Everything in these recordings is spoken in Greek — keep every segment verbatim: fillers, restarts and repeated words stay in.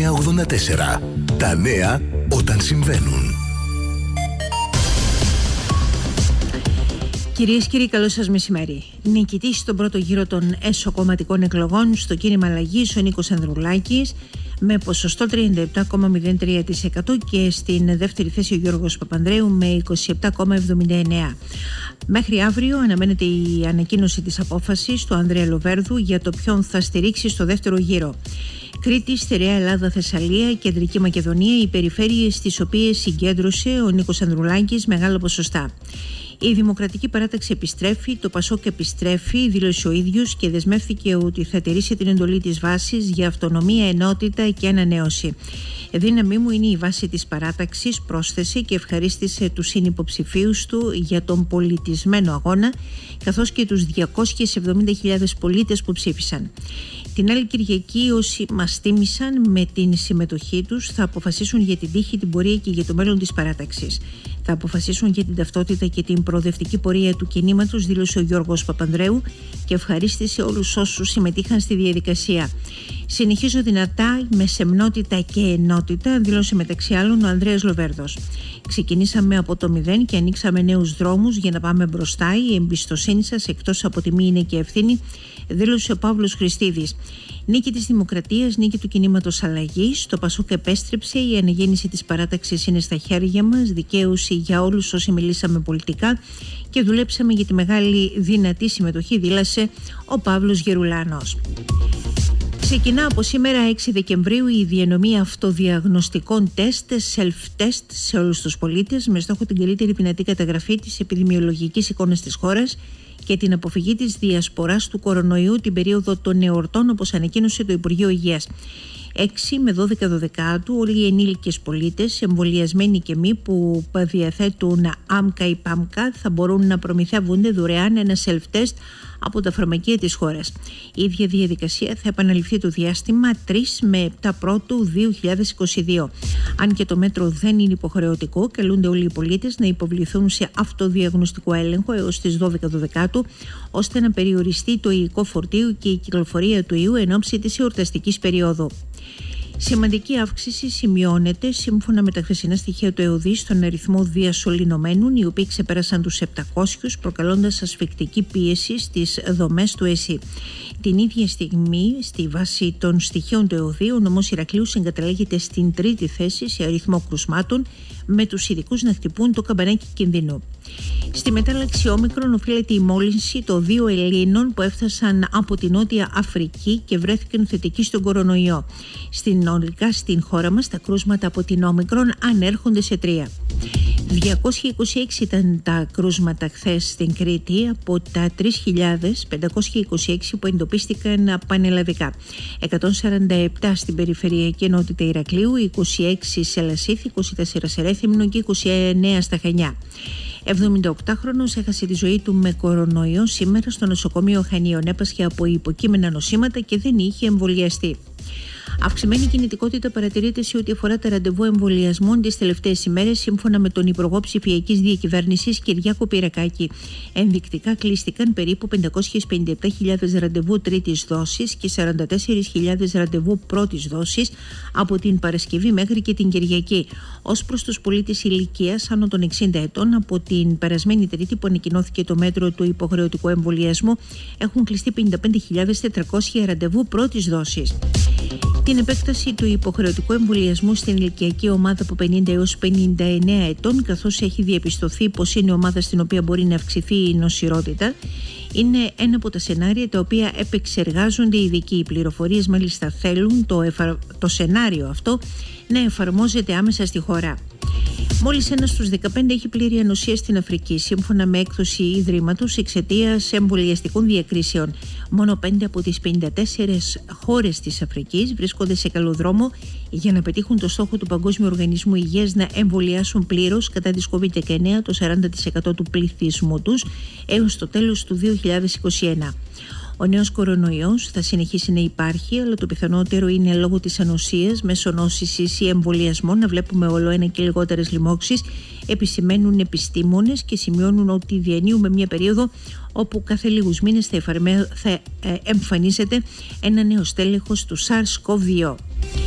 εννιά ογδόντα τέσσερα. Τα νέα όταν συμβαίνουν. Κυρίες και κύριοι, καλό σας μεσημέρι. Νικητής στον πρώτο γύρο των εσωκομματικών εκλογών στο κίνημα αλλαγής ο Νίκος Ανδρουλάκης με ποσοστό τριάντα επτά κόμμα μηδέν τρία τοις εκατό και στην δεύτερη θέση ο Γιώργος Παπανδρέου με είκοσι επτά κόμμα εβδομήντα εννέα τοις εκατό. Μέχρι αύριο αναμένεται η ανακοίνωση της απόφασης του Ανδρέα Λοβέρδου για το ποιον θα στηρίξει στο δεύτερο γύρο. Κρήτη, Στερεά Ελλάδα, Θεσσαλία, Κεντρική Μακεδονία, οι περιφέρειες στις οποίες συγκέντρωσε ο Νίκος Ανδρουλάκης μεγάλα ποσοστά. Η Δημοκρατική Παράταξη επιστρέφει, το Πασόκ επιστρέφει, δήλωσε ο ίδιος και δεσμεύθηκε ότι θα τηρήσει την εντολή της βάσης για αυτονομία, ενότητα και ανανέωση. Δύναμή μου είναι η βάση της παράταξης, πρόσθεσε και ευχαρίστησε τους συνυποψηφίους του για τον πολιτισμένο αγώνα, καθώς και τους διακόσιες εβδομήντα χιλιάδες πολίτες που ψήφισαν. Την άλλη Κυριακή όσοι μας τίμησαν με την συμμετοχή τους θα αποφασίσουν για την τύχη, την πορεία και για το μέλλον της παράταξης. Θα αποφασίσουν για την ταυτότητα και την προοδευτική πορεία του κινήματος, δήλωσε ο Γιώργος Παπανδρέου και ευχαρίστησε όλους όσους συμμετείχαν στη διαδικασία. Συνεχίζω δυνατά με σεμνότητα και ενότητα, δήλωσε μεταξύ άλλων ο Ανδρέας Λοβέρδος. Ξεκινήσαμε από το μηδέν και ανοίξαμε νέους δρόμους για να πάμε μπροστά. Η εμπιστοσύνη σας εκτός από τιμή είναι και ευθύνη, δήλωσε ο Παύλος Χριστίδης. Νίκη της Δημοκρατίας, νίκη του κινήματος αλλαγής. Το Πασόκ επέστρεψε, η αναγέννηση της παράταξης είναι στα χέρια μας. Δικαίωση για όλους όσοι μιλήσαμε πολιτικά και δουλέψαμε για τη μεγάλη δυνατή συμμετοχή, δήλωσε ο Παύλος Γερουλάνος. Ξεκινά από σήμερα έξι Δεκεμβρίου η διανομή αυτοδιαγνωστικών τεστ, self-test σε όλους τους πολίτες με στόχο την καλύτερη δυνατή καταγραφή της επιδημιολογικής εικόνας της χώρας και την αποφυγή της διασποράς του κορονοϊού την περίοδο των εορτών, όπως ανακοίνωσε το Υπουργείο Υγείας. έξι με δώδεκα Δεκάτου όλοι οι ενήλικες πολίτες, εμβολιασμένοι και μη, που διαθέτουν άμκα ή πάμκα θα μπορούν να προμηθεύονται δωρεάν ένα self-test από τα φαρμακεία της χώρας. Η ίδια διαδικασία θα επαναληφθεί το διάστημα τρεις με επτά Πρώτου δύο χιλιάδες είκοσι δύο. Αν και το μέτρο δεν είναι υποχρεωτικό, καλούνται όλοι οι πολίτες να υποβληθούν σε αυτοδιαγνωστικό έλεγχο έως τις δώδεκα Δεκάτου, ώστε να περιοριστεί το υλικό φορτίου και η κυκλοφορία του ιού εν ώψη της εορταστικής περίοδου. Σημαντική αύξηση σημειώνεται σύμφωνα με τα χθεσινά στοιχεία του ΕΟΔΗ στον αριθμό διασωληνωμένων, οι οποίοι ξεπέρασαν τους επτακόσιους, προκαλώντας ασφυκτική πίεση στις δομές του ΕΣΥ. Την ίδια στιγμή, στη βάση των στοιχείων του ΕΟΔΗ, ο νομός Ηρακλείου συγκαταλέγεται στην τρίτη θέση σε αριθμό κρουσμάτων, με τους ειδικούς να χτυπούν το καμπανάκι κινδύνου. Στη μετάλλαξη όμικρον οφείλεται η μόλυνση των δύο Ελλήνων που έφτασαν από την Νότια Αφρική και βρέθηκαν θετικοί στον κορονοϊό. Συνολικά στην χώρα μας τα κρούσματα από την όμικρον ανέρχονται σε τρία. διακόσια είκοσι έξι ήταν τα κρούσματα χθες στην Κρήτη από τα τρεις χιλιάδες πεντακόσια είκοσι έξι που εντοπίστηκαν πανελλαδικά. εκατόν σαράντα επτά στην περιφερειακή ενότητα Ηρακλείου, είκοσι έξι σε Λασίθι, είκοσι τέσσερα σε Ρέθυμνο και είκοσι εννέα στα Χανιά. εβδομηνταοκτάχρονος έχασε τη ζωή του με κορονοϊό σήμερα στο νοσοκομείο Χανίων. Έπασχε από υποκείμενα νοσήματα και δεν είχε εμβολιαστεί. Αυξημένη κινητικότητα παρατηρείται σε ό,τι αφορά τα ραντεβού εμβολιασμών τις τελευταίες ημέρες, σύμφωνα με τον Υπουργό Ψηφιακής Διακυβέρνησης Κυριάκο Πυρακάκη. Ενδεικτικά κλείστηκαν περίπου πεντακόσιες πενήντα επτά χιλιάδες ραντεβού τρίτης δόσης και σαράντα τέσσερις χιλιάδες ραντεβού πρώτης δόσης από την Παρασκευή μέχρι και την Κυριακή. Ως προς τους πολίτες ηλικίας άνω των εξήντα ετών, από την περασμένη Τρίτη που ανακοινώθηκε το μέτρο του υποχρεωτικού εμβολιασμού, έχουν κλειστεί πενήντα πέντε χιλιάδες τετρακόσια ραντεβού πρώτης δόσης. Την επέκταση του υποχρεωτικού εμβολιασμού στην ηλικιακή ομάδα από πενήντα έως πενήντα εννέα ετών, καθώς έχει διαπιστωθεί πως είναι ομάδα στην οποία μπορεί να αυξηθεί η νοσηρότητα, είναι ένα από τα σενάρια τα οποία επεξεργάζονται οι ειδικοί. Οι πληροφορίες μάλιστα θέλουν το, εφα... το σενάριο αυτό να εφαρμόζεται άμεσα στη χώρα. Μόλις ένας στους δεκαπέντε έχει πλήρη ανοσία στην Αφρική, σύμφωνα με έκδοση Ιδρύματος εξαιτίας εμβολιαστικών διακρίσεων. Μόνο πέντε από τις πενήντα τέσσερις χώρες της Αφρικής βρίσκονται σε καλό δρόμο για να πετύχουν το στόχο του Παγκόσμιου Οργανισμού Υγείας να εμβολιάσουν πλήρως κατά της κόβιντ δεκαεννέα το σαράντα τοις εκατό του πληθυσμού τους έως το τέλος του δύο χιλιάδες είκοσι ένα. Ο νέος κορονοϊός θα συνεχίσει να υπάρχει, αλλά το πιθανότερο είναι λόγω της ανοσίας, μέσω νόσησης ή εμβολιασμών να βλέπουμε όλο ένα και λιγότερες λοιμώξεις, επισημαίνουν επιστήμονες και σημειώνουν ότι διανύουμε μια περίοδο όπου κάθε λίγους μήνες θα, εφαρμέ... θα εμφανίζεται ένα νέο στέλεχος του SARS-κοβ δύο.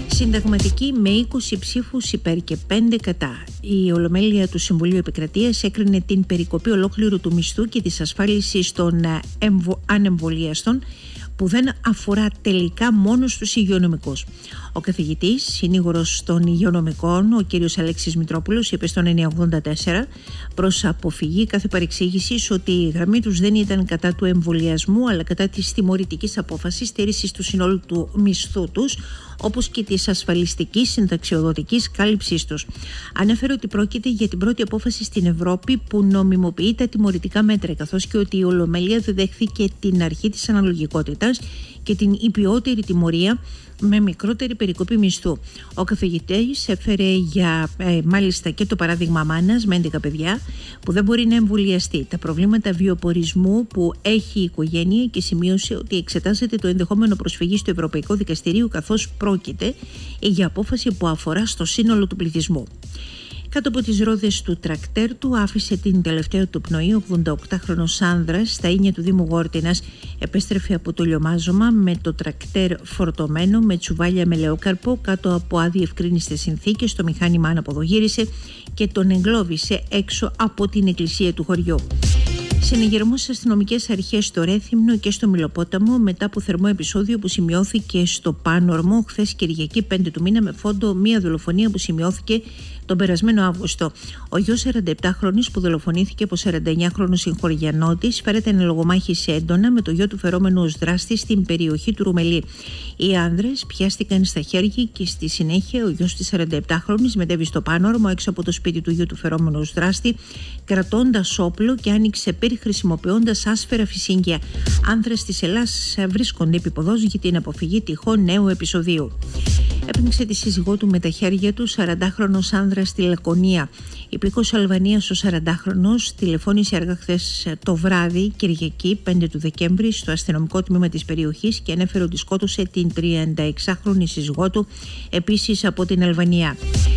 Συνταγματική με είκοσι ψήφους υπέρ και πέντε κατά. Η Ολομέλεια του Συμβουλίου Επικρατείας έκρινε την περικοπή ολόκληρου του μισθού και της ασφάλισης των ανεμβολίαστων, που δεν αφορά τελικά μόνο στους υγειονομικούς. Ο καθηγητής, συνήγορος των υγειονομικών, ο κ. Αλέξης Μητρόπουλος, είπε στον εννιακόσια ογδόντα τέσσερα προς αποφυγή κάθε παρεξήγησης ότι η γραμμή τους δεν ήταν κατά του εμβολιασμού, αλλά κατά της τιμωρητικής απόφασης στήρησης του συνόλου του μισθού τους, όπως και της ασφαλιστικής συνταξιοδοτικής κάλυψής τους. Ανέφερε ότι πρόκειται για την πρώτη απόφαση στην Ευρώπη που νομιμοποιεί τα τιμωρητικά μέτρα, καθώς και ότι η Ολομέλεια δεν δέχθηκε την αρχή της αναλογικότητας και την υπιότερη τιμωρία με μικρότερη περικοπή μισθού. Ο καθηγητής έφερε για ε, μάλιστα και το παράδειγμα μάνας με έντεκα παιδιά που δεν μπορεί να εμβολιαστεί, τα προβλήματα βιοπορισμού που έχει η οικογένεια, και σημείωσε ότι εξετάζεται το ενδεχόμενο προσφυγής στο Ευρωπαϊκό Δικαστηρίο, καθώς πρόκειται για απόφαση που αφορά στο σύνολο του πληθυσμού. Κάτω από τις ρόδες του τρακτέρ του άφησε την τελευταία του πνοή. Ο ογδονταοκτάχρονος άνδρας στα ίνια του Δήμου Γόρτινας επέστρεφε από το λιωμάζωμα με το τρακτέρ φορτωμένο με τσουβάλια με λεόκαρπο κάτω από αδιευκρίνιστες συνθήκες. Το μηχάνημα αναποδογύρισε και τον εγκλώβησε έξω από την εκκλησία του χωριού. Συνεγερμός στις αστυνομικές αρχές στο Ρέθυμνο και στο Μηλοπόταμο μετά από θερμό επεισόδιο που σημειώθηκε στο Πάνορμο χθες Κυριακή πέντε του μήνα, με φόντο μία δολοφονία που σημειώθηκε τον περασμένο Αύγουστο. Ο γιος σαρανταεπτάχρονης που δολοφονήθηκε από σαρανταεννιάχρονο συγχωριανό της φέρεται εν λογομάχηση έντονα με το γιο του φερόμενου ως δράστη στην περιοχή του Ρουμελί. Οι άνδρες πιάστηκαν στα χέρια και στη συνέχεια ο γιος της σαρανταεπτάχρονης μετέβη στο Πάνορμο έξω από το σπίτι του γιου του φερόμενου ως δράστη, κρατώντας όπλο και άνοιξε πύρ χρησιμοποιώντας άσφαιρα φυσίγγια. Άνδρες της Ελλάς βρίσκονται επιποδός για την αποφυγή τυχόν νέου επεισοδίου. Έπνιξε τη σύζυγό του με τα χέρια του, σαραντάχρονος άνδρας στη Λακωνία. Υπήκος Αλβανίας ο σαραντάχρονος τηλεφώνησε αργά χθες το βράδυ, Κυριακή πέντε του Δεκέμβρη, στο αστυνομικό τμήμα της περιοχής και ανέφερε ότι σκότωσε την τριανταεξάχρονη σύζυγό του, επίσης από την Αλβανία.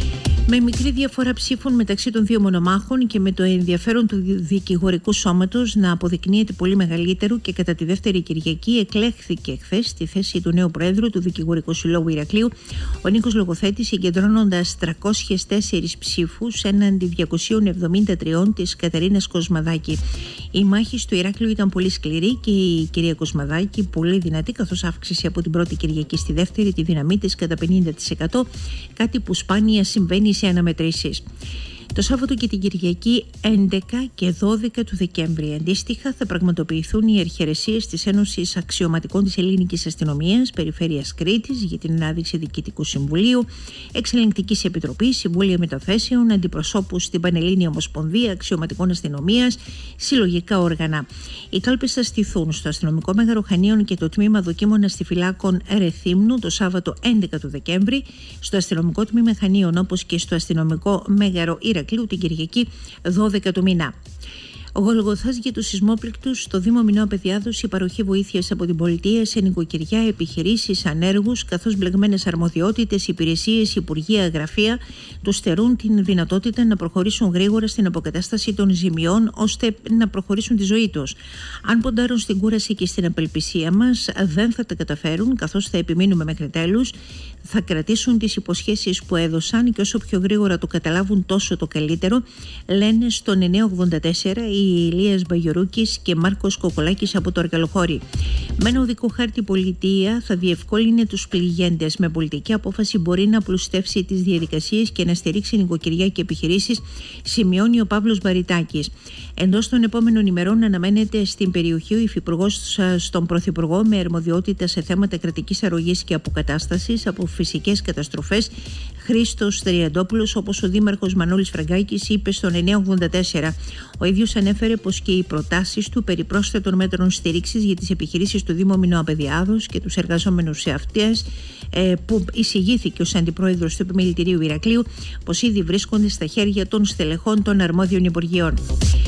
Με μικρή διαφορά ψήφων μεταξύ των δύο μονομάχων και με το ενδιαφέρον του δικηγορικού σώματος να αποδεικνύεται πολύ μεγαλύτερο, και κατά τη δεύτερη Κυριακή εκλέχθηκε χθες στη θέση του νέου Προέδρου του Δικηγορικού Συλλόγου Ηρακλείου ο Νίκος Λογοθέτης, συγκεντρώνοντας τριακόσιους τέσσερις ψήφους έναντι διακοσίων εβδομήντα τρία της Κατερίνας Κοσμαδάκη. Η μάχη στο Ηράκλειο ήταν πολύ σκληρή και η κυρία Κοσμαδάκη πολύ δυνατή, καθώς αύξησε από την πρώτη Κυριακή στη δεύτερη τη δύναμή της κατά πενήντα τοις εκατό, κάτι που σπάνια συμβαίνει σε αναμετρήσεις. Το Σάββατο και την Κυριακή έντεκα και δώδεκα του Δεκέμβρη αντίστοιχα θα πραγματοποιηθούν οι αρχαιρεσίες της Ένωσης Αξιωματικών της Ελληνικής Αστυνομίας Περιφέρειας Κρήτης για την ανάδειξη Διοικητικού Συμβουλίου, Εξελεγκτικής Επιτροπής, Συμβούλια Μεταθέσεων, αντιπροσώπους στην Πανελλήνια Ομοσπονδία Αξιωματικών Αστυνομίας, συλλογικά όργανα. Οι κάλπες θα στηθούν στο Αστυνομικό Μέγαρο Χανίων και το Τμήμα Δοκίμων Αστιφυλάκων Ρεθύμνου το Σάββατο έντεκα του Δεκέμβρη, στο Αστυνομικό Τμήμα Χανίων όπως και στο Αστυνομικό Μέγαρο Ηρακλείου την Κυριακή δώδεκα του μήνα. Ο Γολγοθάς για τους σεισμόπληκτους στο Δήμο Μινώα Παιδιάδος, η παροχή βοήθειας από την πολιτεία σε νοικοκυριά, επιχειρήσεις, ανέργους, καθώς μπλεγμένες αρμοδιότητες, υπηρεσίες, υπουργεία, γραφεία τους στερούν την δυνατότητα να προχωρήσουν γρήγορα στην αποκατάσταση των ζημιών, ώστε να προχωρήσουν τη ζωή τους. Αν ποντάρουν στην κούραση και στην απελπισία μας, δεν θα τα καταφέρουν, καθώς θα επιμείνουμε μέχρι τέλους. Θα κρατήσουν τις υποσχέσεις που έδωσαν και όσο πιο γρήγορα το καταλάβουν τόσο το καλύτερο, λένε στον εννιακόσια ογδόντα τέσσερα οι Ηλίας Μπαγιορούκης και Μάρκος Κοκολάκης από το Αρκαλοχώρι. Με ένα οδικό χάρτη η πολιτεία θα διευκόλυνε τους πληγέντες. Με πολιτική απόφαση μπορεί να πλουστεύσει τις διαδικασίες και να στηρίξει νοικοκυριά και επιχειρήσεις, σημειώνει ο Παύλος Μπαριτάκης. Εντός των επόμενων ημερών αναμένεται στην περιοχή ο Υφυπουργός στον Πρωθυπουργό με αρμοδιότητα σε θέματα κρατικής αρρωγής και αποκατάστασης από φυσικές καταστροφές, Χρήστος Τριαντόπουλος, όπως ο Δήμαρχος Μανώλης Φραγκάκης είπε στον εννιακόσια ογδόντα τέσσερα. Ο ίδιος ανέφερε πως και οι προτάσεις του περί πρόσθετων μέτρων στήριξης για τις επιχειρήσεις του Δήμου Μινώα Παιδιάδος και τους εργαζόμενους σε αυτές, που εισηγήθηκε ως Αντιπρόεδρος του Επιμελητηρίου Ηρακλείου, πως ήδη βρίσκονται στα χέρια των στελεχών των αρμόδιων υπουργείων.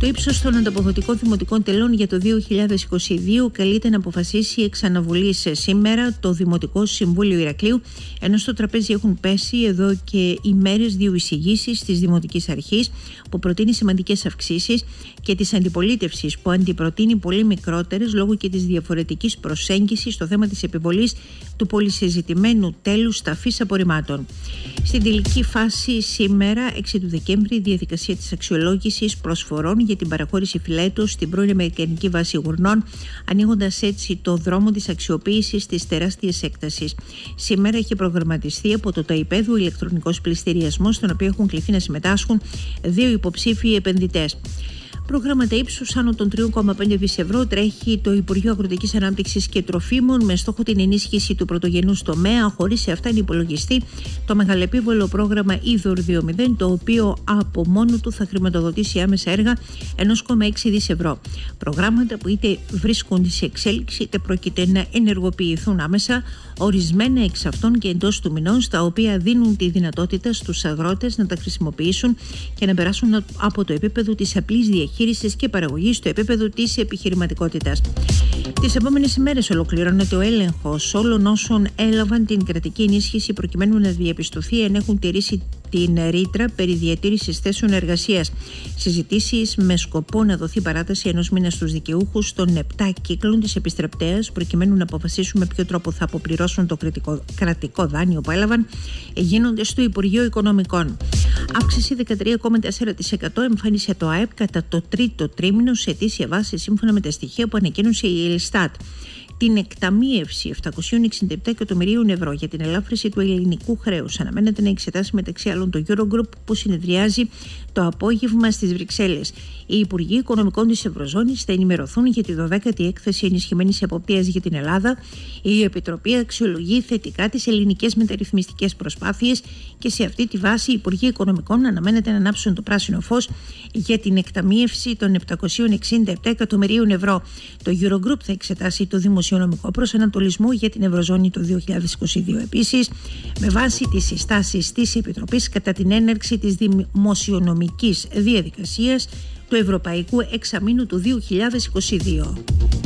Το ύψος των ανταποδοτικών δημοτικών τελών για το δύο χιλιάδες είκοσι δύο καλείται να αποφασίσει εξ αναβολής σήμερα το Δημοτικό Συμβούλιο Ηρακλείου, ενώ στο τραπέζι έχουν πέσει εδώ και ημέρες δύο εισηγήσεις της Δημοτικής Αρχής που προτείνει σημαντικές αυξήσεις και της αντιπολίτευσης που αντιπροτείνει πολύ μικρότερες λόγω και της διαφορετικής προσέγγισης στο θέμα της επιβολής του πολυσυζητημένου τέλους ταφής απορριμμάτων. Στην τελική φάση σήμερα, έξι του Δεκέμβρη, η διαδικασία της αξιολόγησης προσφορών για την παραχώρηση φυλέτου στην πρώην Αμερικανική βάση Γουρνών, ανοίγοντας έτσι το δρόμο της αξιοποίησης της τεράστιας έκτασης. Σήμερα έχει προγραμματιστεί από το ΤΑΙΠΕΔ ο ηλεκτρονικός πληστηριασμός, στον οποίο έχουν κληθεί να συμμετάσχουν δύο υποψήφιοι επενδυτές. Προγράμματα ύψους άνω των τρία κόμμα πέντε δισεκατομμύρια ευρώ τρέχει το Υπουργείο Αγροτικής Ανάπτυξης και Τροφίμων με στόχο την ενίσχυση του πρωτογενούς τομέα, χωρίς σε αυτά να υπολογιστεί το μεγαλεπίβολο πρόγραμμα Είδωρ δύο κόμμα μηδέν, το οποίο από μόνο του θα χρηματοδοτήσει άμεσα έργα ένα κόμμα έξι δισεκατομμύρια ευρώ. Προγράμματα που είτε βρίσκονται σε εξέλιξη είτε πρόκειται να ενεργοποιηθούν άμεσα, ορισμένα εξ αυτών και εντός του μηνός, τα οποία δίνουν τη δυνατότητα στους αγρότες να τα χρησιμοποιήσουν και να περάσουν από το επίπεδο της απλής διαχείρισης και παραγωγής στο επίπεδο της επιχειρηματικότητας. Τις επόμενες ημέρες ολοκληρώνεται ο έλεγχος όλων όσων έλαβαν την κρατική ενίσχυση προκειμένου να διαπιστωθεί αν έχουν τηρήσει την ρήτρα περί διατήρησης θέσεων εργασίας. Συζητήσεις με σκοπό να δοθεί παράταση ενός μήνα στους δικαιούχους των επτά κύκλων της επιστρεπτέας, προκειμένου να αποφασίσουν με ποιο τρόπο θα αποπληρώσουν το κρατικό, κρατικό δάνειο που έλαβαν, γίνονται στο Υπουργείο Οικονομικών. Αύξηση δεκατρία κόμμα τέσσερα τοις εκατό εμφάνισε το ΑΕΠ κατά το τρίτο τρίμηνο σε ετήσια βάση, σύμφωνα με τα στοιχεία που ανακοίνωσε η Ελστάτ. Την εκταμείευση επτακόσια εξήντα επτά εκατομμυρίων ευρώ για την ελάφρυνση του ελληνικού χρέους αναμένεται να εξετάσει μεταξύ άλλων το Eurogroup, που συνεδριάζει το απόγευμα στις Βρυξέλλες. Οι Υπουργοί Οικονομικών της Ευρωζώνης θα ενημερωθούν για τη δωδέκατη έκθεση ενισχυμένης εποπτείας για την Ελλάδα. Η Επιτροπή αξιολογεί θετικά τις ελληνικές μεταρρυθμιστικές προσπάθειες και σε αυτή τη βάση οι Υπουργοί Οικονομικών αναμένεται να ανάψουν το πράσινο φως για την εκταμείευση των επτακόσια εξήντα επτά εκατομμυρίων ευρώ. Το Eurogroup θα εξετάσει το δημοσιονομικό προσανατολισμό για την Ευρωζώνη το δύο χιλιάδες είκοσι δύο. Επίσης, με βάση τις συστάσεις της Επιτροπής κατά την έναρξη της δημοσιονομικής διαδικασίας του Ευρωπαϊκού Εξαμήνου του δύο χιλιάδες είκοσι δύο.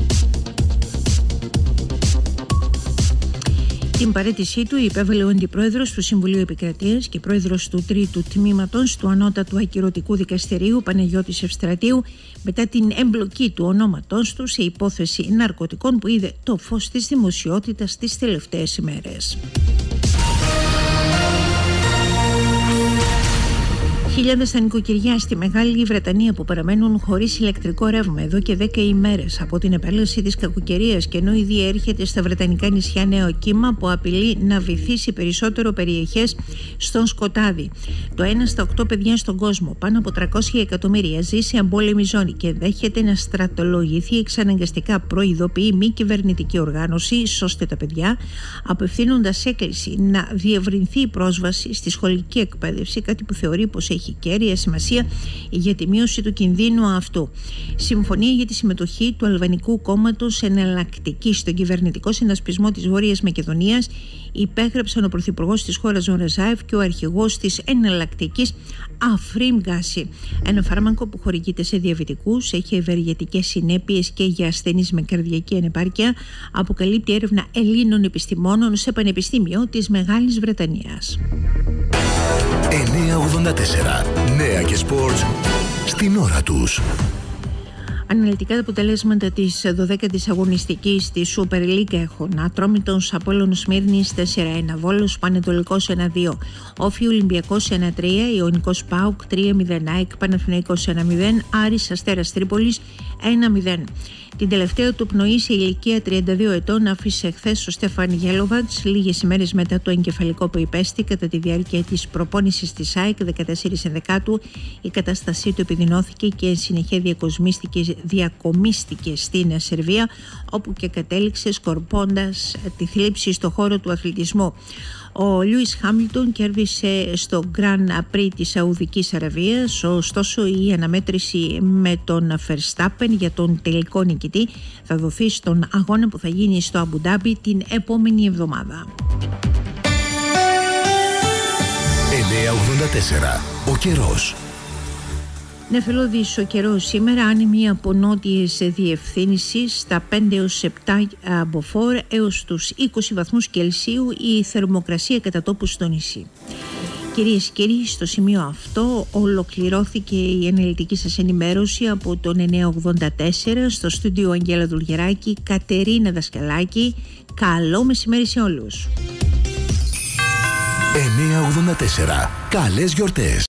Την παραίτησή του υπέβαλε ο Αντιπρόεδρος του Συμβουλίου Επικρατείας και Πρόεδρος του Τρίτου Τμήματος του Ανώτατου Ακυρωτικού Δικαστηρίου, Παναγιώτης Ευστρατείου, μετά την εμπλοκή του ονόματός του σε υπόθεση ναρκωτικών που είδε το φως της δημοσιότητας τις τελευταίες ημέρες. Χιλιάδες στα νοικοκυριά στη Μεγάλη Βρετανία που παραμένουν χωρίς ηλεκτρικό ρεύμα εδώ και δέκα ημέρες από την επέλαση της κακοκαιρίας, και ενώ ήδη έρχεται στα βρετανικά νησιά νέο κύμα που απειλεί να βυθίσει περισσότερο περιοχές στον σκοτάδι. Το ένα στα οκτώ παιδιά στον κόσμο, πάνω από τριακόσια εκατομμύρια, ζει σε εμπόλεμη ζώνη και δέχεται να στρατολογηθεί εξαναγκαστικά, προειδοποιεί μη κυβερνητική οργάνωση «Σώστε τα παιδιά», απευθύνοντας έκκληση να διευρυνθεί η πρόσβαση στη σχολική εκπαίδευση, κάτι που θεωρεί πως έχει κέρια σημασία για τη μείωση του κινδύνου αυτού. Συμφωνία για τη συμμετοχή του Αλβανικού Κόμματος Εναλλακτική στον κυβερνητικό συνασπισμό της Βόρειας Μακεδονίας υπέγραψαν ο Πρωθυπουργός της χώρας Ζων Ρεζάεφ και ο αρχηγός της Εναλλακτικής Αφρίμ Γκάση. Ένα φάρμακο που χορηγείται σε διαβητικούς, έχει ευεργετικές συνέπειες και για ασθενείς με καρδιακή ανεπάρκεια, αποκαλύπτει έρευνα Ελλήνων επιστημόνων σε πανεπιστήμιο της Μεγάλης Βρετανίας. εννιακόσια ογδόντα τέσσερα. Νέα και σπορτ στην ώρα τους. Αναλυτικά αποτελέσματα της δωδέκατης αγωνιστικής της Super League έχουν: Ατρόμητος Απόλλων Σμύρνης τέσσερα ένα, Βόλος Πανετολικός ένα δύο, Όφη Ολυμπιακός ένα τρία, Ιωνικός ΠΑΟΚ τρία μηδέν, ΑΕΚ Παναθηναϊκός ένα μηδέν, Άρης Αστέρας Τρίπολης ένα μηδέν. Την τελευταία του πνοή σε ηλικία τριάντα δύο ετών άφησε χθες ο Στέφαν Γέλοβατς, λίγες ημέρες μετά το εγκεφαλικό που υπέστη κατά τη διάρκεια της προπόνησης της ΑΕΚ δεκατέσσερις ενδεκάτου. Η κατάστασή του επιδεινώθηκε και συνεχεία διακομίστηκε, διακομίστηκε στην Σερβία, όπου και κατέληξε σκορπώντας τη θλίψη στο χώρο του αθλητισμού. Ο Λιούις Χάμιλτον κέρδισε στο Grand Prix της Σαουδικής Αραβίας, ωστόσο η αναμέτρηση με τον Verstappen για τον τελικό νικητή θα δοθεί στον αγώνα που θα γίνει στο Αμπουντάμπι την επόμενη εβδομάδα. εννιακόσια ογδόντα τέσσερα. Ο καιρός. Νεφελώδης ο καιρός σήμερα, άνεμοι από νότιες διευθύνσεις στα πέντε έως επτά μποφόρ έως τους είκοσι βαθμούς Κελσίου η θερμοκρασία κατά τόπου στο νησί. Κυρίες και κύριοι, στο σημείο αυτό ολοκληρώθηκε η αναλυτική σας ενημέρωση από τον εννιακόσια ογδόντα τέσσερα στο στούντιο Αγγέλα Δουλγεράκη, Κατερίνα Δασκαλάκη. Καλό μεσημέρι σε όλους. εννιακόσια ογδόντα τέσσερα. Καλές γιορτές.